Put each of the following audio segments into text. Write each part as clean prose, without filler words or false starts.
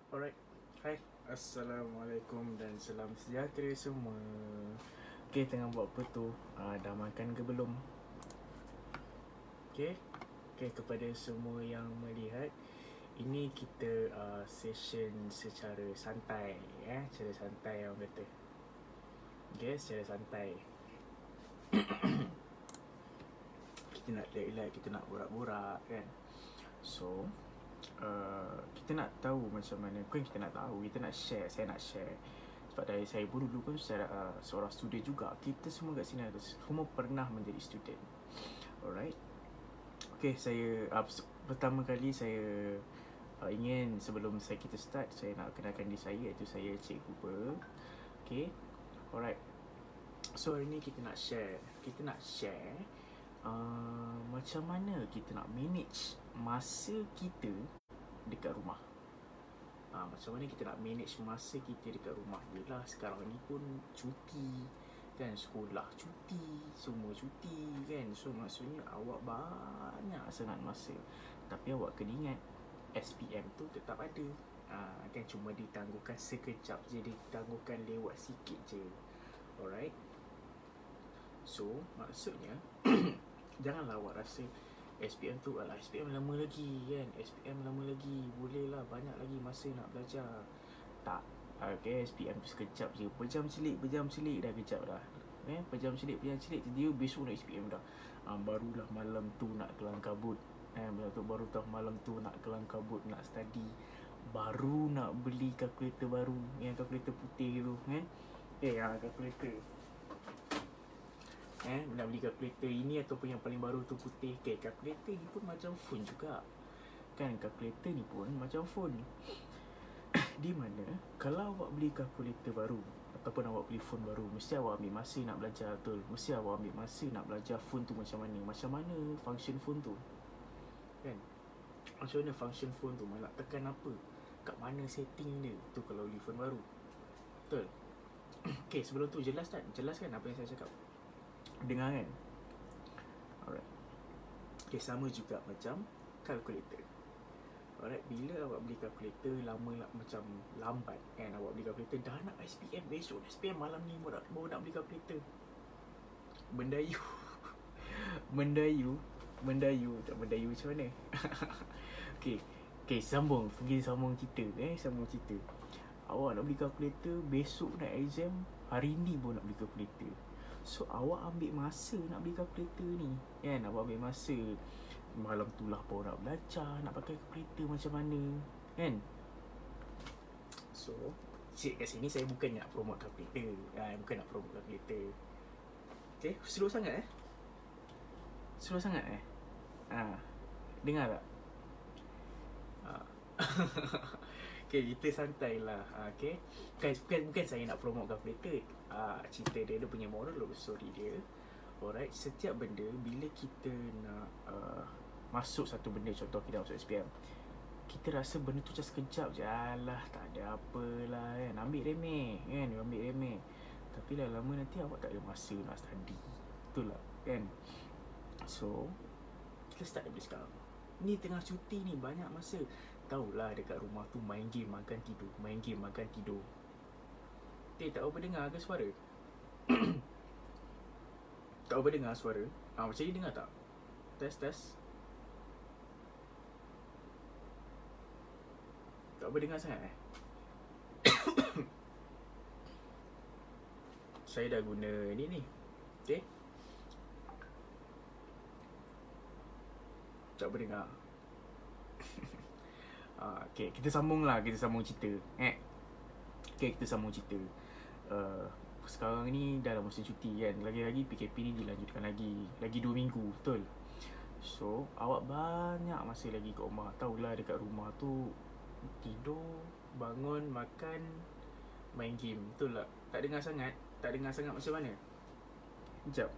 Alright, hai, Assalamualaikum dan salam sejahtera semua. Okay, tengah buat apa tu? Dah makan ke belum? Okay, kepada semua yang melihat, ini kita session secara santai, secara santai orang kata. Okay, secara santai. Kita nak relax, kita nak borak-borak kan. So, kita nak tahu macam mana. Bukan kita nak tahu, kita nak share. Saya nak share. Sebab dari saya pun dulu pun seorang student juga. Kita semua kat sini semua pernah menjadi student. Alright. Okay, saya pertama kali saya ingin sebelum kita start, saya nak kenalkan diri saya, iaitu saya Cik Cooper. Okay. Alright. So hari ni kita nak share macam mana kita nak manage masa kita dekat rumah. Macam mana kita nak manage masa kita dekat rumah. Yelah, sekarang ni pun cuti kan, sekolah cuti, semua cuti kan. So maksudnya awak banyak sangat masa. Tapi awak kena ingat, SPM tu tetap ada. Kan cuma ditangguhkan sekejap je, ditangguhkan lewat sikit je. Alright. So maksudnya janganlah awak rasa SPM tu, alah SPM lama lagi kan, SPM lama lagi, boleh lah, banyak lagi masa nak belajar. Tak. Okay, SPM tu sekejap je, pejam celik dah kejap dah. Pejam celik dia besok nak SPM dah. Barulah malam tu nak kelang kabut. Baru tahu malam tu nak kelang kabut, nak study. Baru nak beli kalkulator baru, yang kalkulator putih tu kan. Kalkulator. Nak beli kalkulator ini ataupun yang paling baru tu putih. Kalkulator ni pun macam phone juga kan, kalkulator ni pun macam phone. Di mana kalau awak beli kalkulator baru ataupun awak beli phone baru, mesti awak ambil masa nak belajar, betul. Mesti awak ambil masa nak belajar phone tu macam mana function phone tu kan. Macam mana function phone tu, nak tekan apa, kat mana setting dia tu kalau beli phone baru, betul. Okay, sebelum tu jelaskan apa yang saya cakap. Dengar kan? Alright. Okay, sama juga macam kalkulator. Alright, bila awak beli kalkulator macam lambat kan, awak beli kalkulator dah nak SPM, besok SPM, malam ni baru nak beli kalkulator. Mendayu tak mendayu macam mana? Okay, sambung cerita. Awak nak beli kalkulator, besok nak exam, hari ni pun nak beli kalkulator. So awak ambil masa nak beli kalkulator ni kan, awak ambil masa. Malam tu lah baru nak belajar, nak pakai kalkulator macam mana kan. So kat sini saya bukan nak promote kalkulator, Okay, slow sangat dengar tak? Okay, kita santai lah. Okay, bukan saya nak promote kalkulator. Cerita dia punya moral of story dia. Alright, setiap benda bila kita nak masuk satu benda, contoh kita masuk SPM, kita rasa benda tu just sekejap je, alah tak ada apalah kan, ambil remeh. Tapi lama nanti awak tak ada masa nak study, betul lah kan. So kita start dari sekarang. Ni tengah cuti ni, banyak masa. Tahulah dekat rumah tu main game makan tidur. Tak apa dengar ke suara? Tak apa dengar suara? Macam ni dengar tak? Test. Tak apa dengar sangat Saya dah guna ni. Okay, tak apa dengar. Okay, kita sambung cerita. Okay, kita sambung cerita. Sekarang ni dah musim cuti kan, lagi-lagi PKP ni dilanjutkan lagi 2 minggu, betul. So awak banyak masa lagi kat rumah. Tahulah dekat rumah tu tidur, bangun, makan, main game, betul tak? Tak dengar sangat macam mana? Sekejap.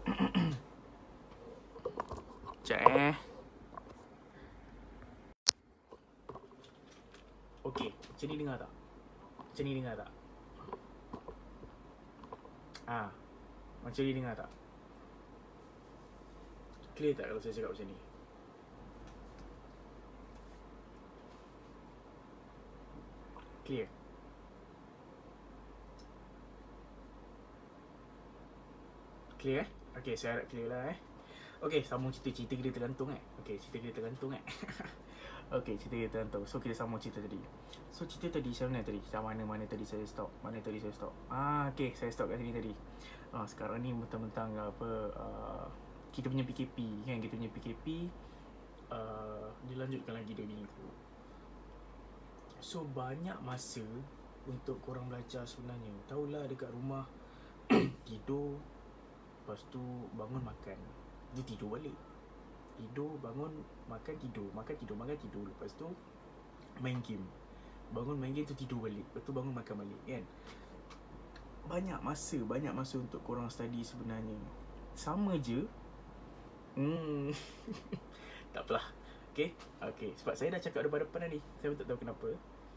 Okay, macam ni dengar tak? Macam ni dengar tak? Clear tak kalau saya cakap macam ni? Clear? Clear eh? Okay, saya harap clear lah Okay, sambung cerita kita tergantung Okay, cerita kita tergantung Okay, cerita kita tergantung. So, kita sambung cerita tadi. So, cerita tadi macam mana tadi? Macam mana tadi saya stop? Mana tadi saya stop? Okay, saya stop kat sini tadi. Sekarang ni mentang-mentang kita punya PKP kan? Kita punya PKP dilanjutkan lagi 2 minggu. So, banyak masa untuk korang belajar sebenarnya. Tahulah dekat rumah tidur, lepas tu bangun makan, dia tidur balik. Tidur, bangun, makan, tidur. Makan, tidur, makan, tidur. Lepas tu main game. Bangun main game tu tidur balik. Lepas tu bangun makan balik kan. Banyak masa untuk korang study sebenarnya. Sama je. Tak apalah. Okay. Sebab saya dah cakap depan-depan tadi. Saya pun tak tahu kenapa.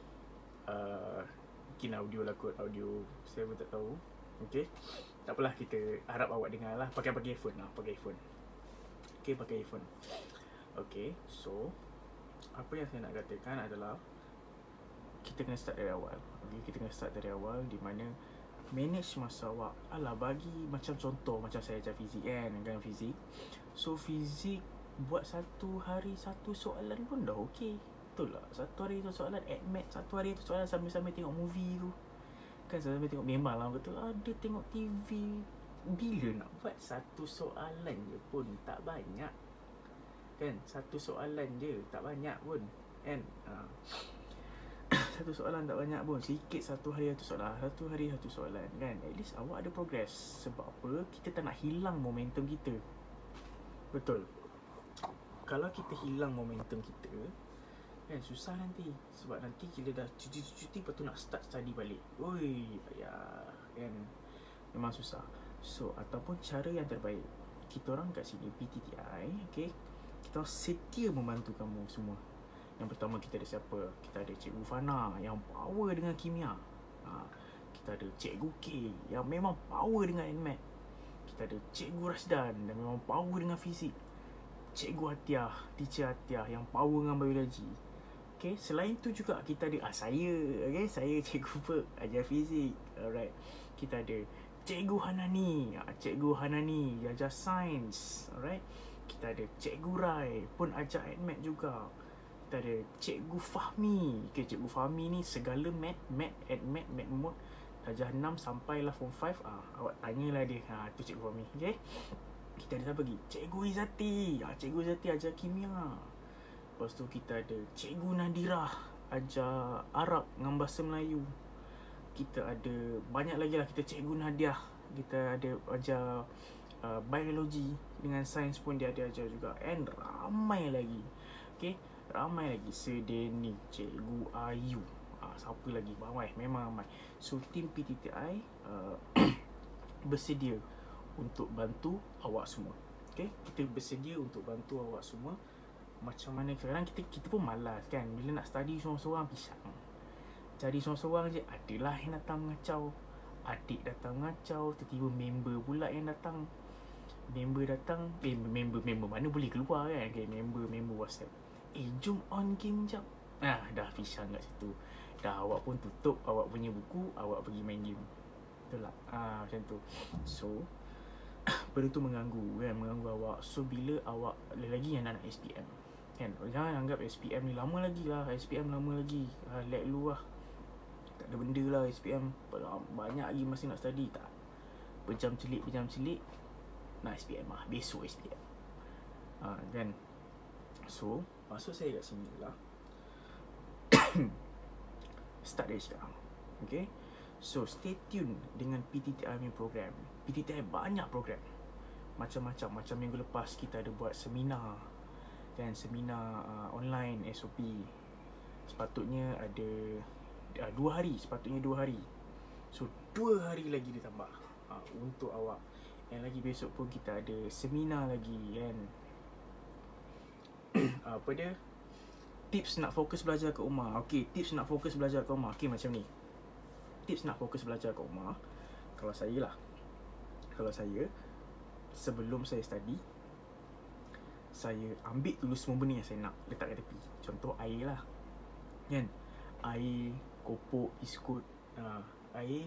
Mungkin audio lah kot. Audio saya pun tak tahu. Okay. Tak apalah, kita harap awak dengar lah. Pakai earphone lah. Pakai earphone. Okay, pakai earphone. Okay, so apa yang saya nak katakan adalah kita kena start dari awal. Okay, kita kena start dari awal di mana manage masa awak. Alah, bagi macam contoh, macam saya ajar fizik kan fizik. So fizik buat satu hari satu soalan pun dah okay. Betul lah, satu hari satu soalan. Math satu hari satu soalan sambil-sambil tengok movie tu kan, sambil tengok. Memang lah betul, ada tengok TV. Bila nak buat satu soalan je pun tak banyak kan. Satu soalan je tak banyak pun kan. Satu soalan tak banyak pun. Sikit satu hari satu soalan. Satu hari satu soalan kan. At least awak ada progress. Sebab apa? Kita tak nak hilang momentum kita. Betul. Kalau kita hilang momentum kita kan, susah nanti. Sebab nanti kita dah cuti lepas tu nak start study balik. Oi, payah kan. Memang susah. So, ataupun cara yang terbaik, kita orang kat sini PTTI, okay, kita setia membantu kamu semua. Yang pertama, kita ada siapa? Kita ada Cikgu Fana yang power dengan kimia. Kita ada Cikgu K yang memang power dengan NMAT. Kita ada Cikgu Rasdan yang memang power dengan fizik. Cikgu Atiah, Teacher Atiah yang power dengan biologi. Okay, selain tu juga kita ada saya, okay, saya Cikgu Perk, ajar fizik. Alright, kita ada Cikgu Hanani, Cikgu Hanani ajar sains. Alright, kita ada Cikgu Rai pun ajar AdMat juga. Kita ada Cikgu Fahmi. Okay, Cikgu Fahmi ni segala mat, AdMat, Mat Mode. Darjah 6 sampailah form 5. Awak tanyalah dia. Tu Cikgu Fahmi. Okay, kita ada siapa lagi? Cikgu Izzati. Cikgu Izzati ajar kimia. Lepas tu kita ada Cikgu Nadirah ajar Arab dengan bahasa Melayu. Kita ada banyak lagi lah. Kita Cikgu Nadiah, kita ada ajar biologi dengan sains pun dia ada ajar juga. And ramai lagi. Okay, ramai lagi. Sedeni, Cikgu Ayu, siapa lagi? Ramai, memang ramai. So tim PTTI bersedia untuk bantu awak semua. Okay, kita bersedia untuk bantu awak semua. Macam mana sekarang kita pun malas kan, bila nak study seorang-seorang pisang. Cari seorang-seorang je, adalah yang datang mengacau. Adik datang mengacau, tiba-tiba member pula yang datang. Member datang, member mana boleh keluar kan. Okay, member WhatsApp. Jom on game jap. Dah pisang kat situ. Dah awak pun tutup awak punya buku, awak pergi main game. Betul tak? Macam tu. So benda tu mengganggu kan, mengganggu awak. So bila awak lagi yang nak SPM kan, jangan anggap SPM ni lama lagi lah. SPM lama lagi, let lu lah, tak ada benda lah SPM. Banyak lagi masa nak study. Tak, pejam celik nak SPM lah, besok SPM kan. So maksud saya kat sini lah start dari sekarang. Okay, so stay tune dengan PTTI punya program. PTTI banyak program macam-macam. Macam minggu lepas kita ada buat seminar kan, seminar online SOP. Sepatutnya ada 2 hari. Sepatutnya 2 hari. So 2 hari lagi ditambah untuk awak. Yang lagi besok pun kita ada seminar lagi kan. Apa dia, tips nak fokus belajar kat rumah. Okay, tips nak fokus belajar kat rumah. Okay, macam ni, tips nak fokus belajar kat rumah. Kalau saya sebelum saya study, saya ambil dulu semua benda yang saya nak, letak kat tepi. Contoh air lah kan. Air kopok, biskut, air.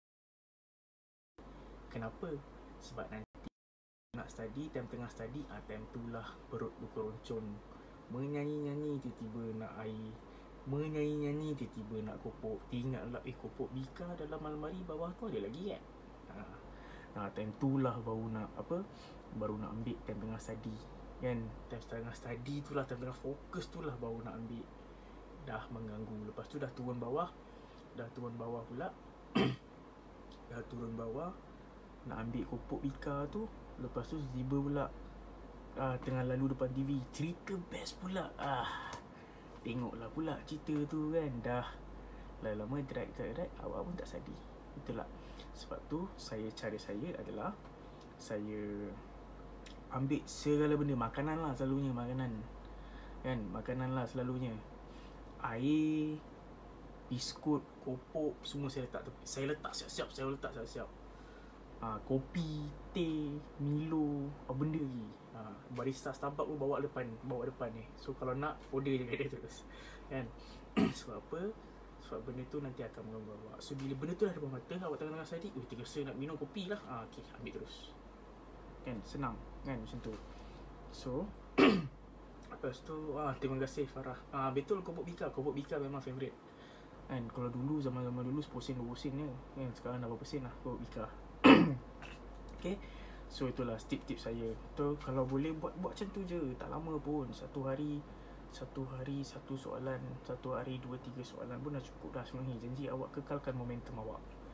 Kenapa? Sebab nanti nak study, time tengah study, time tu lah perut berkeroncong, menyanyi-nyanyi tiba-tiba nak air, menyanyi-nyanyi tiba-tiba nak kopok. Ingatlah kopok bika dalam almari bawah tu ada lagi kan. Time tu lah baru nak ambil time tengah study kan. Time tengah study tu lah, time tengah fokus tu lah baru nak ambil. Dah mengganggu. Lepas tu dah turun bawah pula dah turun bawah nak ambil kopok bika tu. Lepas tu tiba pula tengah lalu depan TV, cerita best pula. Tengoklah pula cerita tu kan. Dah lama drag awak pun tak study. Itulah sebab tu cara saya adalah saya ambil segala benda, makanan lah selalunya, makanan kan, makanan lah selalunya. Air, biskut, kopok, semua saya letak siap-siap. Kopi, teh, Milo, benda lagi. Barista Starbucks pun bawa depan ni. So kalau nak order je kat dia terus kan. Sebab apa? Sebab benda tu nanti akan mengganggu awak. So bila benda tu dah depan mata, awak tengah-tengah study, tergesa nak minum kopi lah. Okay, ambil terus kan, senang kan macam tu. So lepas tu terima kasih Farah. Betul, kopok bika memang favourite kan. Kalau dulu zaman-zaman dulu 10 sen 20 sen je kan. Sekarang dah berapa sen lah kopok bika. Okay, so itulah tip-tip saya. So kalau boleh buat macam tu je, tak lama pun. Satu hari satu soalan, satu hari 2-3 soalan pun dah cukup dah sebenarnya. Janji awak kekalkan momentum awak.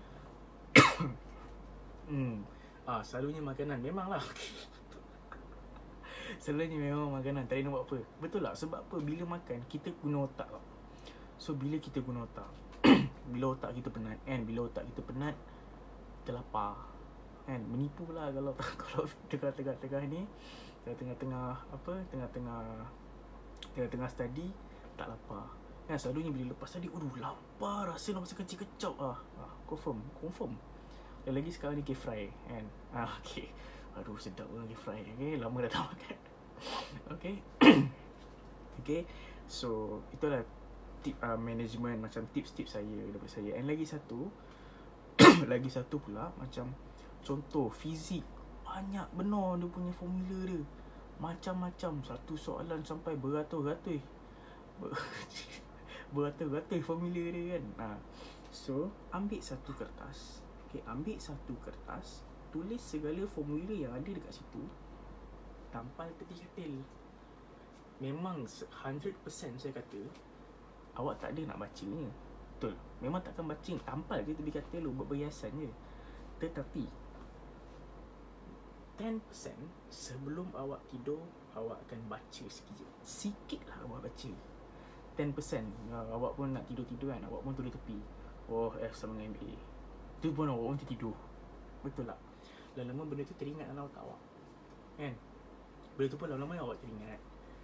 Selalunya makanan memanglah. Selalunya memang makanan, tak ada nak buat apa. Betul tak? Sebab apa? Bila makan kita guna otak. So bila kita guna otak, bila otak kita penat kan, kita lapar kan. Menipu lah kalau tengah-tengah ni, tengah-tengah study tak lapar kan. Selalunya bila lepas study, lapar, rasa nak masak kecil-kecap. Confirm. Dan lagi sekarang ni cake fry kan. Okay, sedap lah cake fry. Okay, lama dah tak makan. Okay, so itulah tip management, macam tips-tips saya daripada saya. And lagi satu pula, macam contoh fizik, banyak benar dia punya formula dia, macam-macam. Satu soalan sampai beratus-ratus formula dia kan. So ambil satu kertas, tulis segala formula yang ada dekat situ, tampal tepi katil. Memang 100% saya kata awak tak ada nak bacanya. Betul, memang takkan baca, tampal je tepi katil tu buat perhiasan je. Tetapi 10% sebelum awak tidur, awak akan baca sikit lah awak baca 10%. Awak pun nak tidur kan, awak pun tulis tepi, F sama dengan MA, tu pun awak pun tertidur. Betul tak? Lama-lama benda tu teringat dalam otak awak kan. Benda tu pun lama-lama awak teringat.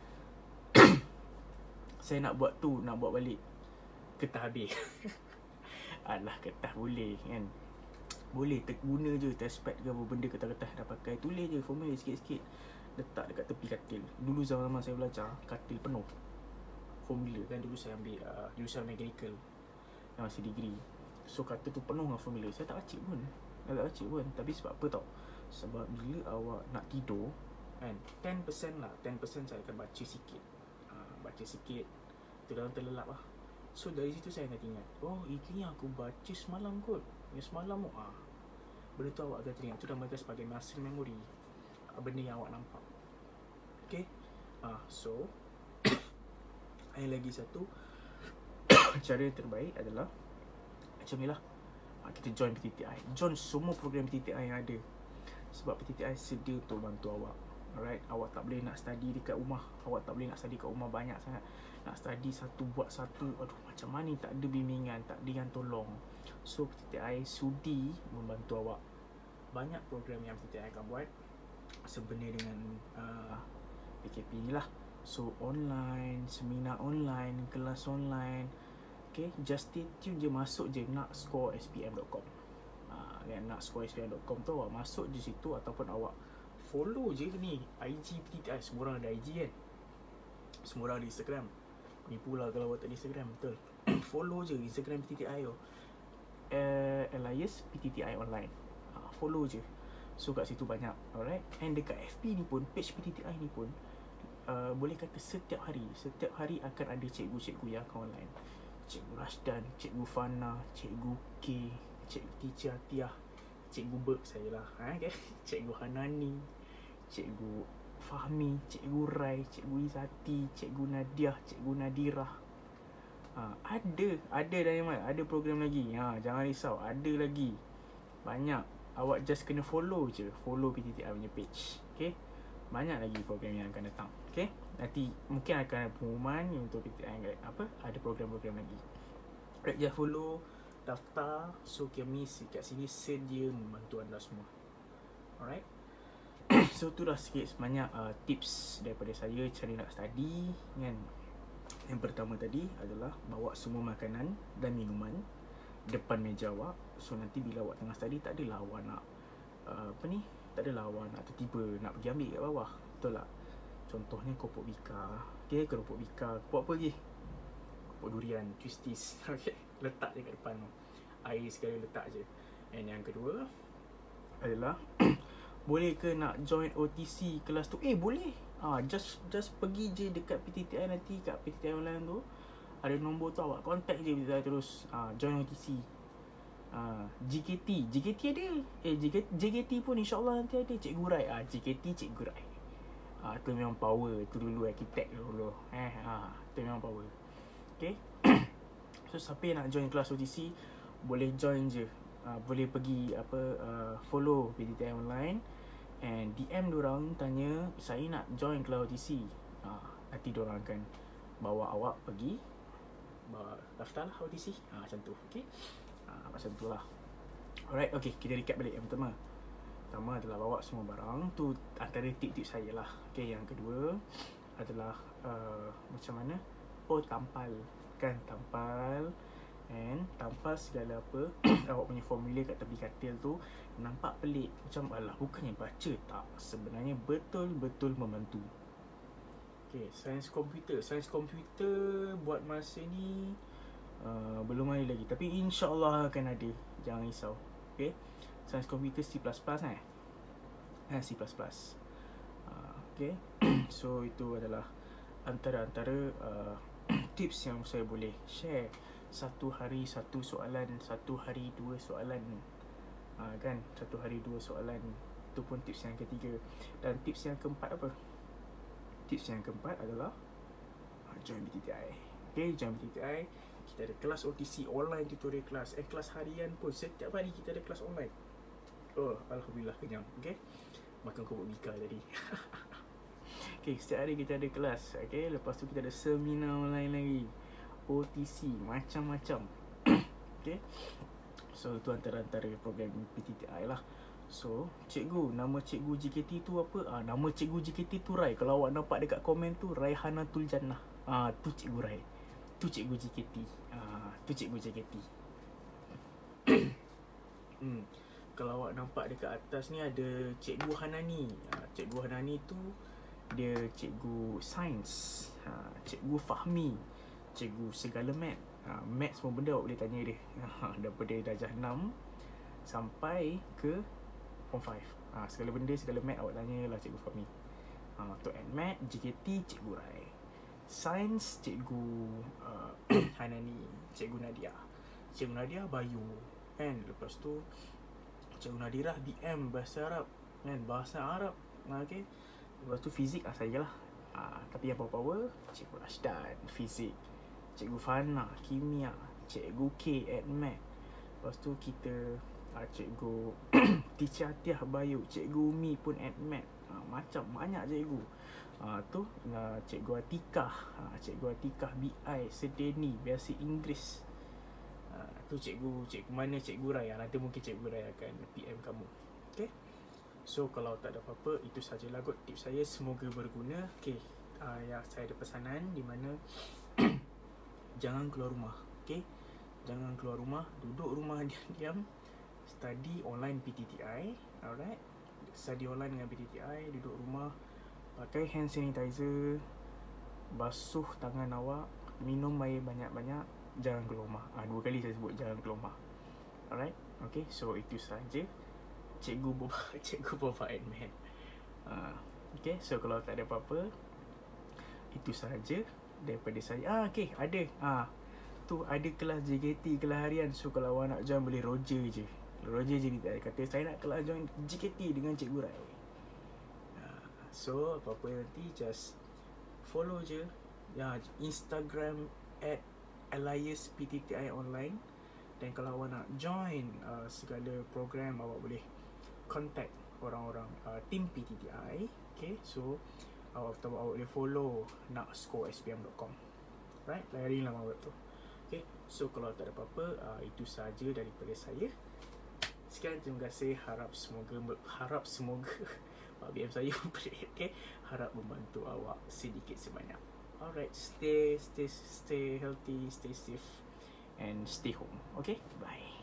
Saya nak buat balik, kertas habis. Alah, kertas boleh kan, boleh terguna je testpad ke apa benda, kertas dah pakai, tulis je formula sikit-sikit, letak dekat tepi katil. Dulu zaman saya belajar, katil penuh formula kan. Dulu saya ambil jurusan mechanical yang masih degree. So katil tu penuh dengan formula. Saya tak baca pun. Tapi sebab apa tau? Sebab bila awak nak tidur kan, 10% saya akan baca sikit. Tu dalam terlelap lah. So dari situ saya akan ingat, ini aku baca semalam kot, yang semalam benda tu awak akan teringat. Tu namakan sebagai muscle memory, benda yang awak nampak. Okay, so yang lagi satu cara yang terbaik adalah macam ni lah, kita join PTTI, join semua program PTTI yang ada. Sebab PTTI sedia untuk bantu awak. Alright, awak tak boleh nak study dekat rumah. Banyak sangat. Nak study satu buat satu, macam mana, tak ada bimbingan, tak ada yang tolong. So PTTI sudi membantu awak. Banyak program yang PTTI akan buat sebenarnya dengan PKP ni lah. So online, seminar online, kelas online. Okay, just stay tune je, masuk je nakscorespm.com. Kan, nakscorespm.com tu awak masuk je situ, ataupun awak follow je ni IG PTTI. Semua orang ada IG kan, semua orang ada Instagram. Nipu lah kalau awak tak ada Instagram, betul. follow je Instagram PTTI tu, Elias PTTI online. Follow je. So kat situ banyak. Alright. And dekat FB ni pun, page PTTI ni pun, boleh kata setiap hari akan ada cikgu-cikgu yang akan online. Cikgu Rashdan, Cikgu Fana, Cikgu K, Cikgu Teacher Atiah, Cikgu Berk saya lah, okay? Cikgu Hanani, Cikgu Fahmi, Cikgu Rai, Cikgu Izati, Cikgu Nadiah, Cikgu Nadirah. Ada Daiman, ada program lagi. Jangan risau, ada lagi. Banyak. Awak just kena follow je. Follow PTTI punya page. Okay. Banyak lagi program yang akan datang. Okay. Nanti mungkin akan ada pengumuman untuk PTTI ada program-program lagi. Right, just follow, daftar. So kami kat sini sedia membantu anda semua. Alright. So tu dah sikit sebanyak tips daripada saya cara nak study kan. Yang pertama tadi adalah bawa semua makanan dan minuman depan meja awak. So nanti bila awak tengah study, tak adalah awak nak tak adalah awak nak tiba-tiba nak pergi ambil kat bawah. Betul tak? Contohnya kopok bika. Okay, keropok bika. Kopok apa lagi? Kopok durian, twisties. Okay, letak je kat depan tu. Air sekali letak je. And yang kedua adalah boleh ke nak join OTC kelas tu? Boleh. Just pergi je dekat PTTI nanti, kat PTTI online tu ada nombor tu, awak contact je PTTI terus. Join OTC. JKT ada. JKT pun insyaAllah nanti ada. Cikgu Rai. JKT Cikgu Rai. Tu memang power. Tu dulu arkitek dulu. Tu memang power. Okay. So siapa yang nak join kelas OTC, boleh join je. Boleh pergi follow PTTI online and DM diorang, tanya saya nak join kelas OTC. Nanti diorang akan bawa awak pergi, daftar lah OTC. Macam tu. Okay. Macam tu lah. Alright, okay, kita recap balik. Yang pertama adalah bawa semua barang. Tu antara tip-tip saya lah. Okay, yang kedua adalah macam mana? Tampal. Kan, tampal. And tampal segala apa awak punya formulir kat tepi katil tu nampak pelik, macam alah bukannya baca. Tak, sebenarnya betul-betul membantu. Okay, sains komputer buat masa ni belum ada lagi, tapi insyaAllah akan ada. Jangan risau. Okay, sains komputer C++ C++. Okay. So itu adalah antara tips yang saya boleh share. Satu hari satu soalan, satu hari dua soalan. Kan, satu hari dua soalan. Itu pun tips yang ketiga. Dan tips yang keempat apa? Tips yang keempat adalah join PTTI. Okay, join PTTI. Kita ada kelas OTC, online tutorial kelas. Kelas harian pun, setiap hari kita ada kelas online. Alhamdulillah kenyang. Okay, makan kopok bika tadi. Okay, setiap hari kita ada kelas. Okay, lepas tu kita ada seminar online lagi, OTC, macam-macam. Okay, so itu antara program PTTI lah. So, cikgu, nama cikgu JKT tu apa? Nama cikgu JKT tu Rai. Kalau awak nampak dekat komen tu, Raihanatul Jannah. Tu cikgu Rai. Tu cikgu JKT. Tu cikgu JKT. Kalau awak nampak dekat atas ni ada cikgu Hanani. Cikgu Hanani tu dia cikgu sains. Cikgu Fahmi, cikgu segala mat. Mat semua benda awak boleh tanya dia. Daripada darjah 6 sampai ke Form 5. Segala benda, segala mat awak tanyalah cikgu Fahmi. Untuk mat, JKT, cikgu Rai. Sains, cikgu Hanani, cikgu Nadia. Cikgu Nadia Bayu kan. Lepas tu cikgu Nadirah BM bahasa Arab kan, bahasa Arab. Okay. Lepas tu fizik saya lah. Tapi yang power cikgu Rashdan fizik, cikgu Fana kimia, cikgu K Math. Lepas tu kita cikgu Teacher Atiah Bio, cikgu Umi pun Math. Macam banyak cikgu. Tu cikgu Atikah, cikgu Atikah BI Sedeni bahasa Inggeris. Tu cikgu mana cikgu Rai. Nanti mungkin cikgu Rai akan PM kamu. Okay. So kalau tak ada apa-apa, itu sajalah kot tips saya. Semoga berguna. Okay, yang saya ada pesanan di mana jangan keluar rumah. Okay, jangan keluar rumah, duduk rumah diam-diam, study online PTTI. Alright, study online dengan PTTI, duduk rumah, pakai hand sanitizer, basuh tangan awak, minum air banyak-banyak. jangan keluar rumah. 2 kali saya sebut jangan keluar rumah. Alright, okay, so itu saja Cikgu Boba and Man. Okay, so kalau tak ada apa-apa, itu saja daripada saya. Okay, ada tu ada kelas JKT, kelas harian. So kalau awak nak join boleh Roger je dia kata saya nak kelas join JKT dengan Cikgu Rai. So apa-apa nanti just follow je Instagram @aliasptti online. Dan kalau awak nak join segala program, awak boleh contact orang-orang team PTTI. Okay, so awak boleh follow naksco.spm.com. Right, layari laman web tu. Okay, so kalau tak ada apa-apa, itu saja daripada saya. Sekian, terima kasih. Harap semoga BM saya okay, harap membantu awak sedikit sebanyak. Alright, stay healthy, stay safe and stay home. Okay, bye.